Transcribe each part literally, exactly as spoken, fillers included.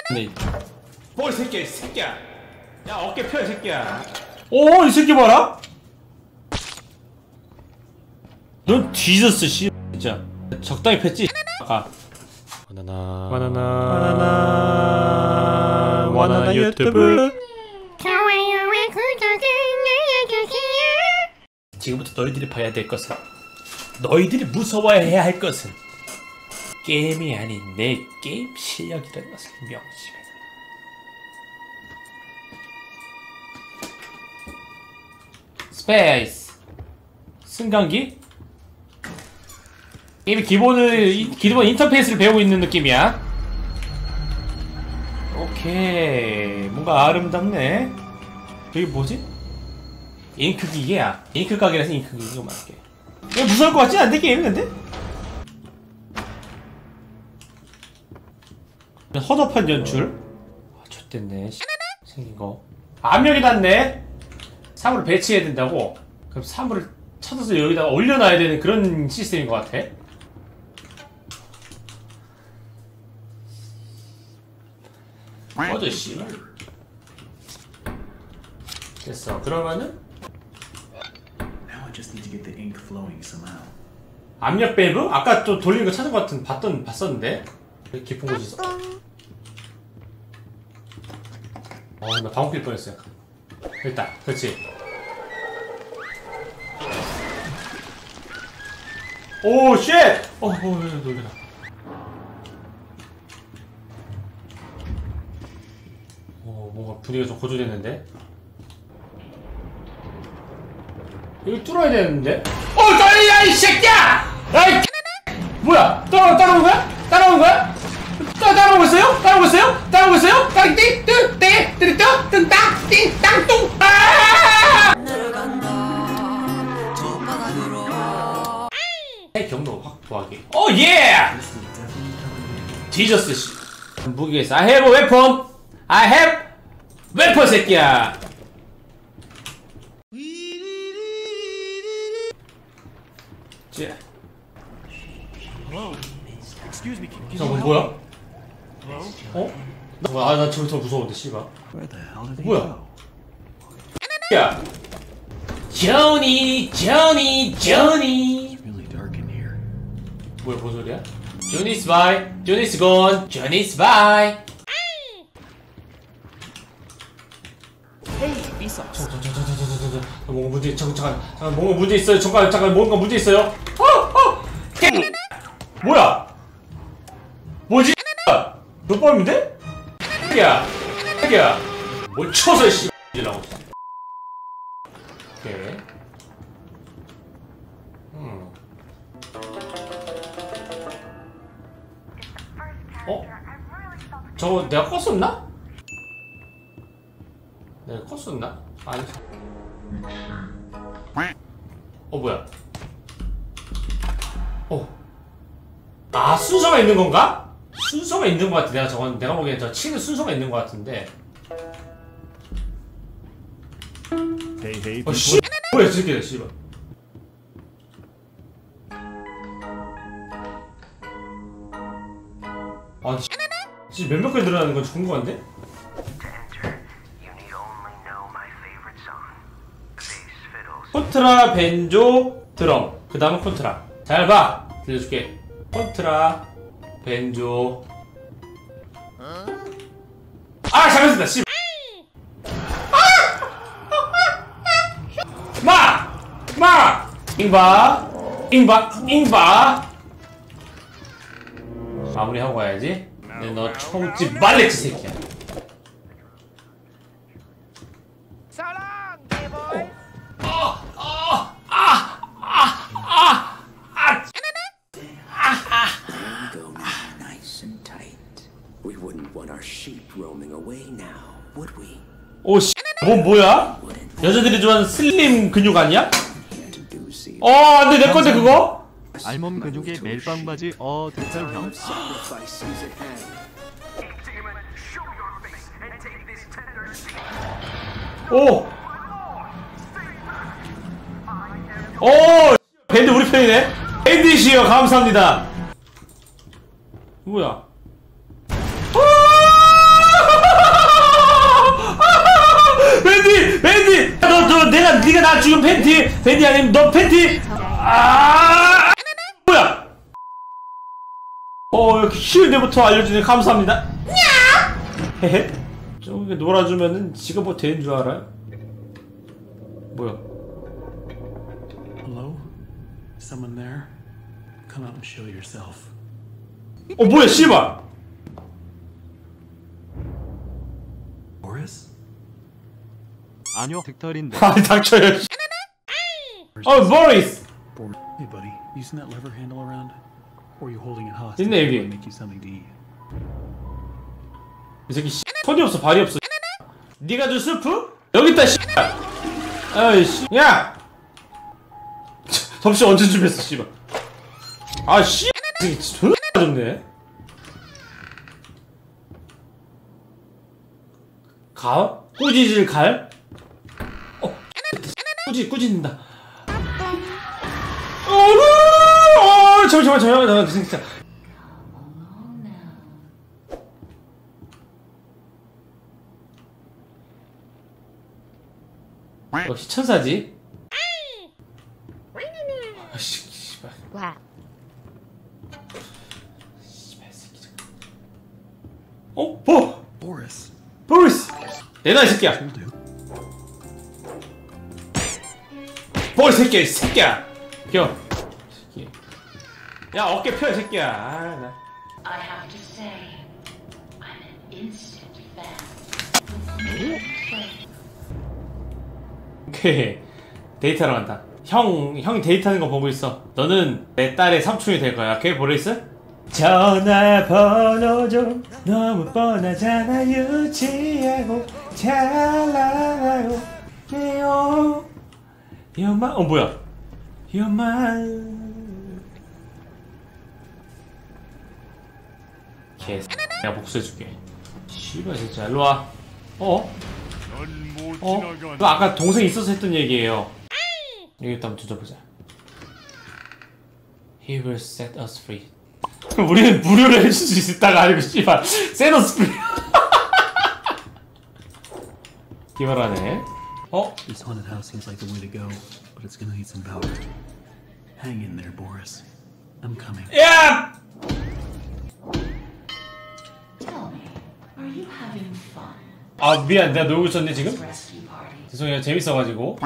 네. 뭘 새끼야 이 새끼야. 야 어깨 펴 이 새끼야. 오 이 새끼 봐라. 넌 뒤졌어 씨 진짜. 적당히 폈지 아까. 바나나 바나나 바나나 바나나 유튜브. 좋아요와 구독을 눌러주세요. 지금부터 너희들이 봐야 될 것은, 너희들이 무서워해야 할 것은 게임이 아닌 내 게임 실력이라는 것을 명심해. 스페이스 승강기? 게임이 기본을, 기본 인터페이스를 배우고 있는 느낌이야. 오케이, 뭔가 아름답네. 여기 뭐지? 잉크 기계야. 잉크 가게라서 잉크 기계가 맞게. 이거 무서울 것 같지 않대 게임 근데? 허접한 연출. 아, 좆됐네. 생긴거 압력이 닿네. 사물을 배치해야 된다고? 그럼 사물을 찾아서 여기다가 올려놔야 되는 그런 시스템인 것 같아. 어저 씨발. 됐어. 그러면은 압력 밸브? 아까 또 돌리는 거 찾은 것 같은 봤던 봤었는데 깊은 곳이 있어. 어, 나 방금 낄 뻔했어요. 일단, 그렇지. 오, 쉣! 어, 어, 놀래라. 어, 뭔가 분위기가 좀 고조됐는데? 여기 뚫어야 되는데? 어, 떨리야, 이 새끼야! 야이 뭐야? 따라, 따라오는 거야? 따라오는 거야? 따, 따라오고 있어요? 따라오고 있어요? 따라오고 있어요? 따, 띵, 띵, 띵, 띵, 띵, 띵, 땅, 띵, 땅, 똥, 아! 경로 확보하기. 오, 예! 뒤졌어, 씨. 무기가 있어. I have a weapon! I have weapon, 새끼야! 쟤. 저거 뭐야? 어? 나, 아, 나 저기 더 무서운데, 씨발. 뭐야? 야! 조니, 조니, 조니. 뭐야, 뭔 소리야? 조니's by, 조니's gone, 조니's by. 잠깐, 잠깐, 잠깐, 잠깐, 잠깐. 뭔가 문제, 잠깐, 잠깐, 잠깐, 뭔가 문제 있어요. 잠깐, 잠깐, 뭔가 문제 있어요. 어, 어! 뭐야? 뭐지? 몇 번인데? 야, 야, 뭐 쳐서 씨 이라고. 오케이. 음. 어? 저거 내가 껐었나? 내가 껐었나? 아니. 어 뭐야? 어. 아 순서가 있는 건가? 순서가 있는 것 같아. 내가 저건 내가 보기엔 저 치는 순서가 있는 것 같은데. 어 씨. 뭐야 저 새끼야 씨발. 아 씨. 진짜 몇 몇 개 늘어나는 건지 궁금한데? 콘트라, 벤조, 드럼. 그 다음은 콘트라. 잘 봐! 들려줄게. 콘트라, 벤조. 아! 잘못했다, 씨! 마! 마! 잉바! 잉바! 잉바! 마무리하고 가야지. 근데 너 총집 말랬지, 새끼야. 오 씨, 뭐 뭐야? 여자들이 좋아하는 슬림 근육 아니야? 어, 안돼 내 건데 그거? 알몸 근육에 멜빵 바지. 어, 됐어요 형. 오, 오, 밴드 우리 편이네. 밴드시여 감사합니다. 뭐야? 네가 나 지금 팬티 팬티 아니면 너 팬티 아 뭐야 어 이렇게 쉬운 데부터 알려주니 감사합니다. 헤헤 좀 이렇게 놀아주면은 지가 뭐 되는 줄 알아요? 뭐야? Hello? Someone there? Come out and show yourself. 어 뭐야 씨발 Boris? 아니요 득털인데. 아니 닥쳐요. 어 보리스 Boris. Hey buddy, you seen that lever handle around? Or are you holding it hostage? 있네, 여기. to make you something to eat? 이 새끼 씨 손이 없어 발이 없어. 네가 줄 스프? 여기 있다 씨. 아이씨 야 접시 언제 준비했어 씨발. 아 씨 이 새끼 존나 좋네. 갈? 꾸짖을 갈? 어 꾸짖 꾸짖는다. 어 잠시만 잠시만 잠시만 진짜. 역시 천사지. 아씨 씨발. 씨발 새끼. 어? 보! Boris. 보리스! 내놔 이 새끼야. Will do. 보리스 새끼야 이 새끼야. 겨. 새끼. 야 어깨 펴 이 새끼야. 아 나. I have to say, I'm an instant fan. 오케이 데이트하러 간다. 형 형이 데이트하는 거 보고 있어. 너는 내 딸의 삼촌이 될 거야. 오케이 보리스? 전화번호 좀 너무 뻔하잖아. 유치하고 잘 나가요. You're my 어 뭐야? You're my 개 내가 복수해줄게. 씨발 진짜 일로 와. 어? 어? 너 아까 동생 있어서 했던 얘기예요. 여기 일단 한번 뒤져보자. He will set us free. 우리는 무료로 해줄 수 있다가 아니고 씨발 set us free. 기발하네. 어? This haunted house seems like the way to go, but it's gonna need some power. Hang in there, Boris. I'm coming. 야! Tell me, are you having fun? 아 미안 내가 놀고 있었네 지금? Rescue party. 죄송해요 재밌어가지고.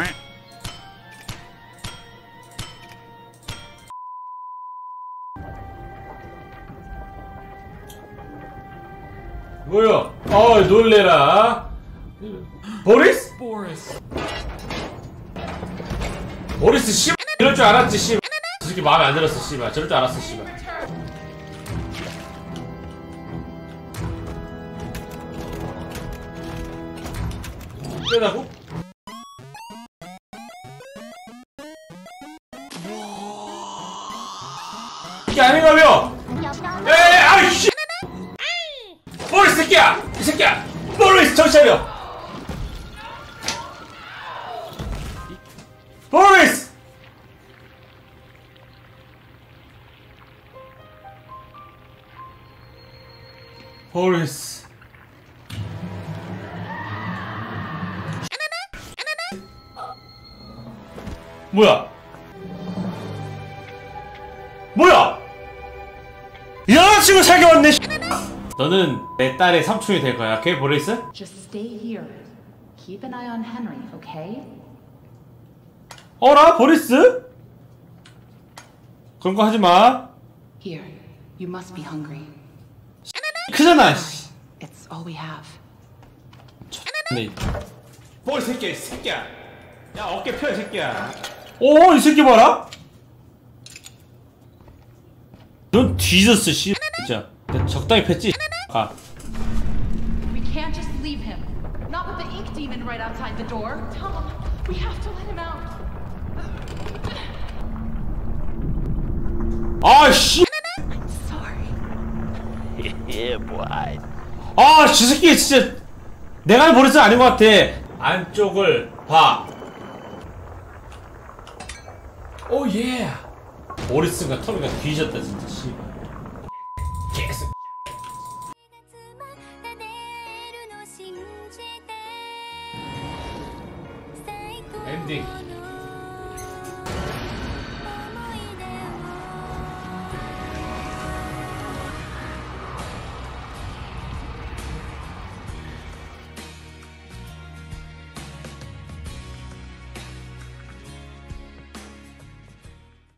뭐야? 어 놀래라. 보리스? Boris! 보리스 씨 이럴 줄 알았지 씨. 저 새끼 마음에 안 들었어 씨발. 저럴 줄 알았어 씨발. 빼다고? 이게 아닌가며? 에이 아이씨! 보리스 새끼야! 이 새끼야! 보리스 정신 차려! 보리스! 보리스 뭐야? 뭐야? 여자친구 사귀었네. 너는 내 딸의 삼촌이 될 거야. 오케이 보리스? Just stay here. Keep an eye on Henry, okay? 어라 보리스? 그런 거 하지 마. Here, you must be hungry. 크잖아. It's all we have. 네. 보리스 새끼야 이 새끼야. 야 어깨 펴 이 새끼야. 오 이 새끼 봐라. 넌 뒤졌어 씨. 진짜. 내가 적당히 폈지. 가. We can't just leave him. Not with the ink demon right outside the door. Tom, we have to let him out. 아 씨. Sorry. 아, 저 새끼 진짜 내가 할 버릇은 아닌 것 같아. 안쪽을 봐. 오 예. 보리스가 터미가 뒤졌다 진짜 씨발. 계속. 엔딩. 엔딩.